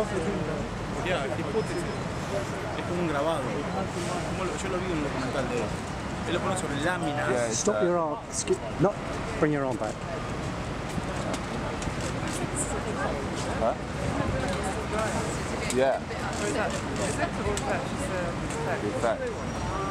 Yeah, hipótesis. Es como un grabado. Yo lo vi en un documental de él. Él lo pone sobre láminas. Yeah, Stop your arm. Not bring your arm back. Huh? Yeah. Is it or is that just a Effect.